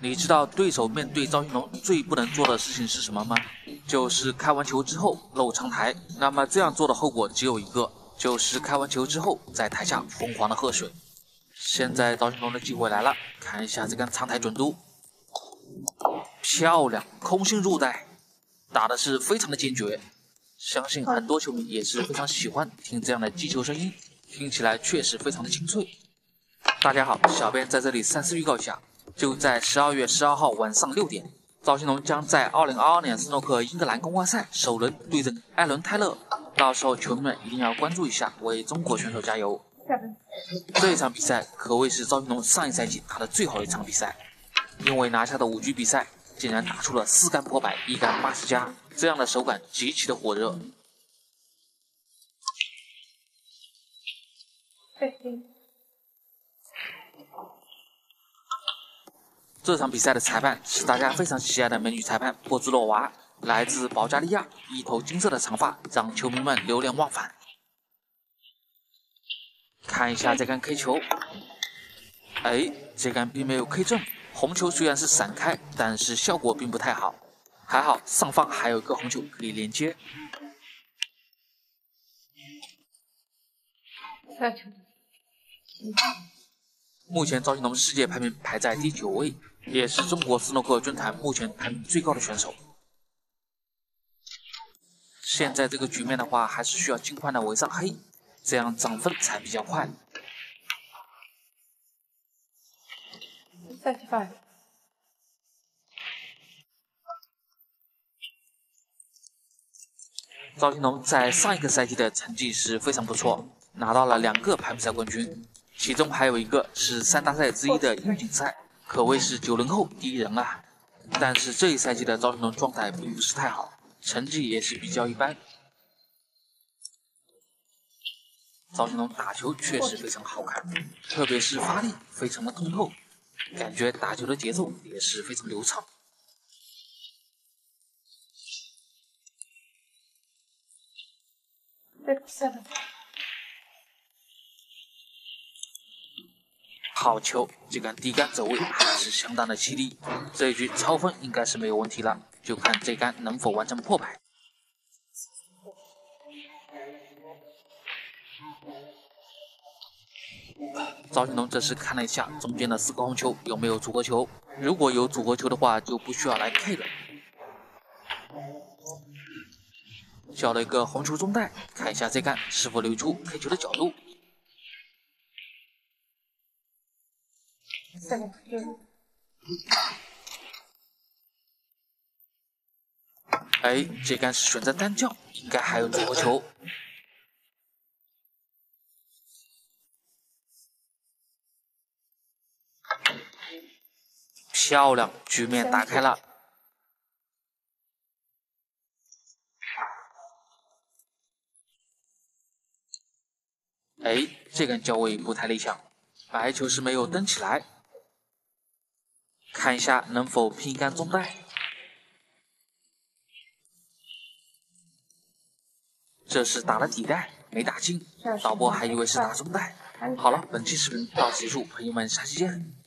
你知道对手面对赵云龙最不能做的事情是什么吗？就是开完球之后露长台。那么这样做的后果只有一个，就是开完球之后在台下疯狂的喝水。现在赵云龙的机会来了，看一下这杆长台准度，漂亮，空心入袋，打的是非常的坚决。相信很多球迷也是非常喜欢听这样的击球声音，听起来确实非常的清脆。大家好，小编在这里3次预告一下，就在12月12号晚上6点，赵新龙将在2022年斯诺克英格兰公开赛首轮对阵艾伦泰勒，到时候球迷们一定要关注一下，为中国选手加油。这一场比赛可谓是赵新龙上一赛季打的最好的一场比赛，因为拿下的5局比赛竟然打出了4杆破百，1杆80加，这样的手感极其的火热。这场比赛的裁判是大家非常喜爱的美女裁判波兹洛娃，来自保加利亚，一头金色的长发让球迷们流连忘返。看一下这杆 K 球，这杆并没有 K 正，红球虽然是闪开，但是效果并不太好。还好上方还有一个红球可以连接。目前赵新龙世界排名排在第9位，也是中国斯诺克军坛目前排名最高的选手。现在这个局面的话，还是需要尽快的围上黑，这样涨分才比较快。赵新龙在上一个赛季的成绩是非常不错，拿到了2个排名赛冠军，其中还有一个是3大赛之一的英锦赛，可谓是90后第一人啊。但是这一赛季的赵新龙状态并不是太好，成绩也是比较一般。赵新龙打球确实非常好看，特别是发力非常的通透，感觉打球的节奏也是非常流畅。好球，这杆低杆走位还是相当的犀利，这一局超分应该是没有问题了，就看这杆能否完成破百。赵新龙这时看了一下中间的4个红球有没有组合球，如果有组合球的话就不需要来 K 了。交了一个红球中袋，看一下这杆是否留出 K 球的角度。这杆是选择单叫，应该还有组合球。漂亮，局面打开了。这杆交位不太理想，白球是没有蹬起来。看一下能否拼一杆中袋。这是打了底袋，没打进，导播还以为是打中袋。好了，本期视频到此结束，朋友们，下期见。